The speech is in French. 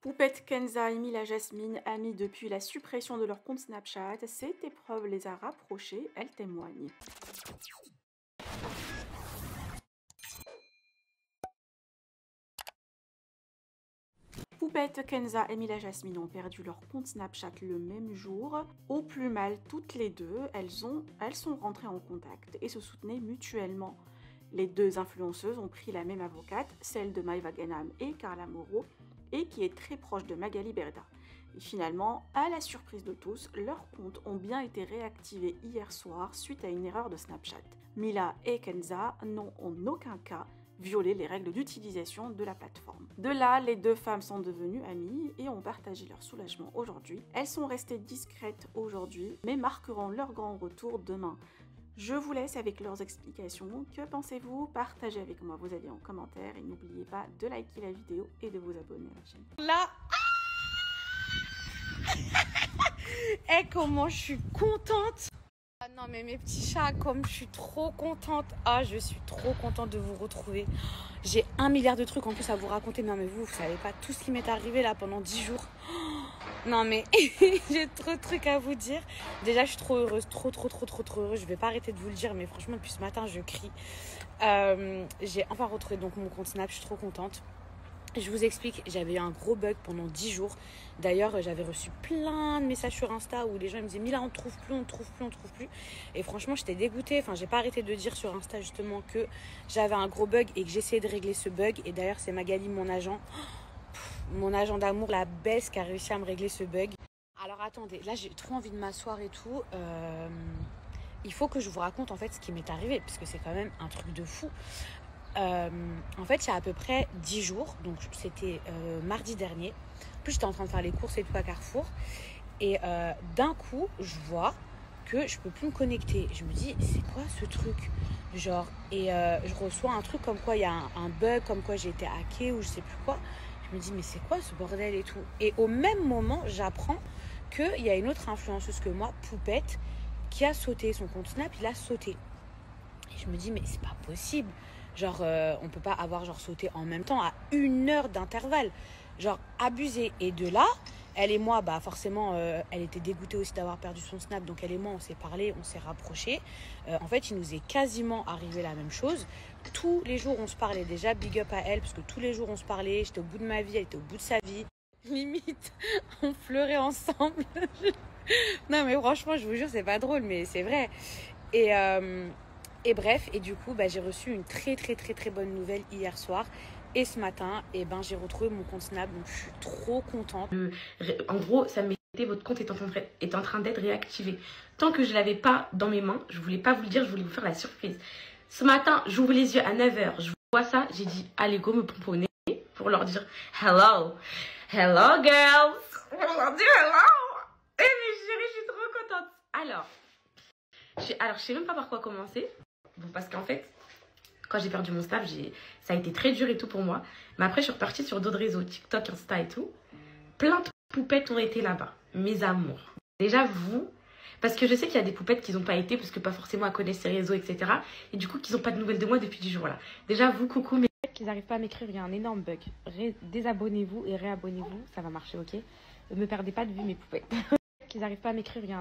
Poupette Kenza et Mila Jasmine, amies depuis la suppression de leur compte Snapchat, cette épreuve les a rapprochées, elles témoignent. Poupette Kenza et Mila Jasmine ont perdu leur compte Snapchat le même jour. Au plus mal, toutes les deux, elles sont rentrées en contact et se soutenaient mutuellement. Les deux influenceuses ont pris la même avocate, celle de Maïva Ganam et Carla Moreau, et qui est très proche de Magali Berda. Et finalement, à la surprise de tous, leurs comptes ont bien été réactivés hier soir suite à une erreur de Snapchat. Mila et Kenza n'ont en aucun cas violé les règles d'utilisation de la plateforme. De là, les deux femmes sont devenues amies et ont partagé leur soulagement aujourd'hui. Elles sont restées discrètes aujourd'hui, mais marqueront leur grand retour demain. Je vous laisse avec leurs explications. Que pensez-vous? Partagez avec moi vos avis en commentaire et n'oubliez pas de liker la vidéo et de vous abonner à la chaîne. Là, et comment je suis contente! Ah non mais mes petits chats, comme je suis trop contente. Ah, je suis trop contente de vous retrouver. J'ai 1 milliard de trucs en plus à vous raconter. Non mais vous savez pas tout ce qui m'est arrivé là pendant 10 jours. Non mais j'ai trop de trucs à vous dire. Déjà je suis trop heureuse, trop heureuse. Je vais pas arrêter de vous le dire, mais franchement depuis ce matin je crie. J'ai enfin retrouvé donc mon compte Snap, je suis trop contente. Je vous explique, j'avais eu un gros bug pendant 10 jours. D'ailleurs, j'avais reçu plein de messages sur Insta où les gens me disaient « Mila, on ne trouve plus. » Et franchement, j'étais dégoûtée. Enfin, j'ai pas arrêté de dire sur Insta justement que j'avais un gros bug et que j'essayais de régler ce bug. Et d'ailleurs, c'est Magali, mon agent d'amour, la baisse, qui a réussi à me régler ce bug. Alors attendez, là j'ai trop envie de m'asseoir et tout. Il faut que je vous raconte en fait ce qui m'est arrivé, parce que c'est quand même un truc de fou. En fait, il y a à peu près 10 jours, donc c'était mardi dernier. En plus, j'étais en train de faire les courses et tout à Carrefour. Et d'un coup, je vois que je peux plus me connecter. Je me dis, c'est quoi ce truc? Genre, et je reçois un truc comme quoi il y a un bug, comme quoi j'ai été hackée ou je sais plus quoi. Je me dis, mais c'est quoi ce bordel et tout? Et au même moment, j'apprends qu'il y a une autre influenceuse que moi, Poupette, qui a sauté son compte Snap, il a sauté. Et je me dis, mais c'est pas possible. Genre, on peut pas avoir genre sauté en même temps à 1 heure d'intervalle. Genre, abusé. Et de là, elle et moi, bah forcément, elle était dégoûtée aussi d'avoir perdu son Snap. Donc, elle et moi, on s'est parlé, on s'est rapprochés. En fait, il nous est quasiment arrivé la même chose. Tous les jours, on se parlait. Déjà, big up à elle, parce que tous les jours, on se parlait. J'étais au bout de ma vie, elle était au bout de sa vie. Limite, on pleurait ensemble. Non, mais franchement, je vous jure, c'est pas drôle, mais c'est vrai. Et bref, et du coup, bah, j'ai reçu une très bonne nouvelle hier soir. Et ce matin, j'ai retrouvé mon compte Snap, donc je suis trop contente. En gros, ça me mettait votre compte est en train d'être réactivé. Tant que je ne l'avais pas dans mes mains, je voulais pas vous le dire, je voulais vous faire la surprise. Ce matin, j'ouvre les yeux à 9 h, je vois ça, j'ai dit, allez go me pomponner pour leur dire hello girls, pour leur dire hello. Et mes chéris, je suis trop contente. Alors, je sais même pas par quoi commencer. Bon, parce qu'en fait, quand j'ai perdu mon Snap, ça a été très dur et tout pour moi. Mais après, je suis repartie sur d'autres réseaux, TikTok, Insta et tout. Plein de poupettes ont été là-bas. Mes amours. Déjà, vous, parce que je sais qu'il y a des poupettes qui n'ont pas été, parce que pas forcément à connaître ces réseaux, etc. Et du coup, qu'ils n'ont pas de nouvelles de moi depuis 10 jours là. Déjà, vous, coucou. Mais qu'ils n'arrivent pas à m'écrire, il y a un énorme bug. Désabonnez-vous et réabonnez-vous, ça va marcher, ok? Ne me perdez pas de vue, mes poupettes. Qu'ils n'arrivent pas à m'écrire, il y a un